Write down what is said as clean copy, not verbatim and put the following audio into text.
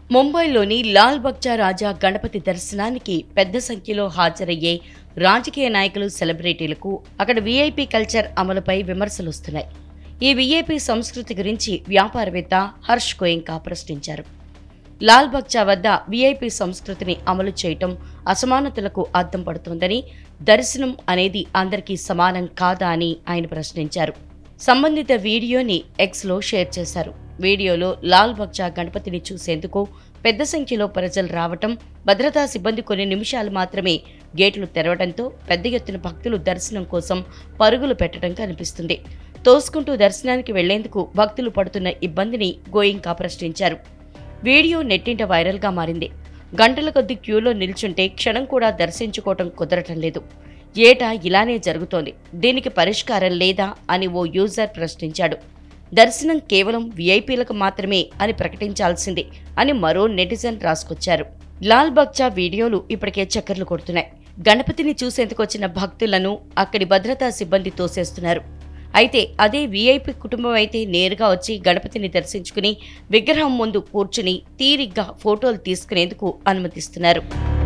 ముంబైలోని లాల్ బగ్చా రాజా గణపతి దర్శనానికి పెద్ద సంఖ్యలో హాజరయ్యే రాజకీయ నాయకులు, సెలబ్రిటీలకు అక్కడ వీఐపీ కల్చర్ అమలుపై విమర్శలొస్తున్నాయి. ఈ వీఐపీ సంస్కృతి గురించి వ్యాపారవేత్త హర్ష్ గోయంకా ప్రశ్నించారు. లాల్ బగ్చా వద్ద వీఐపీ సంస్కృతిని అమలు చేయటం అసమానతలకు అద్దం పడుతోందని, దర్శనం అనేది అందరికీ సమానం కాదా అని ఆయన ప్రశ్నించారు. సంబంధిత వీడియోని ఎక్స్లో షేర్ చేశారు. వీడియోలో లాల్ బగ్చా గణపతిని చూసేందుకు పెద్ద సంఖ్యలో ప్రజలు రావటం, భద్రతా సిబ్బంది కొన్ని నిమిషాలు మాత్రమే గేట్లు తెరవడంతో పెద్ద ఎత్తున భక్తులు దర్శనం కోసం పరుగులు పెట్టడం కనిపిస్తుంది. తోసుకుంటూ దర్శనానికి వెళ్లేందుకు భక్తులు పడుతున్న ఇబ్బందిని గోయింకా ప్రశ్నించారు. వీడియో నెట్టింట వైరల్గా మారింది. గంటల కొద్దీ క్యూలో నిల్చుంటే క్షణం కూడా దర్శించుకోవటం కుదరటం లేదు. ఏటా ఇలానే జరుగుతోంది, దీనికి పరిష్కారం లేదా అని ఓ యూజర్ ప్రశ్నించాడు. దర్శనం కేవలం వీఐపీలకు మాత్రమే అని ప్రకటించాల్సిందే అని మరో నెటిజన్ రాసుకొచ్చారు. లాల్ బగ్చా వీడియోలు ఇప్పటికే చక్కర్లు కొడుతున్నాయి. గణపతిని చూసేందుకు వచ్చిన భక్తులను అక్కడి భద్రతా సిబ్బంది తోసేస్తున్నారు. అయితే అదే వీఐపీ కుటుంబం అయితే నేరుగా వచ్చి గణపతిని దర్శించుకుని విగ్రహం ముందు కూర్చుని తీరిగ్గా ఫోటోలు తీసుకునేందుకు అనుమతిస్తున్నారు.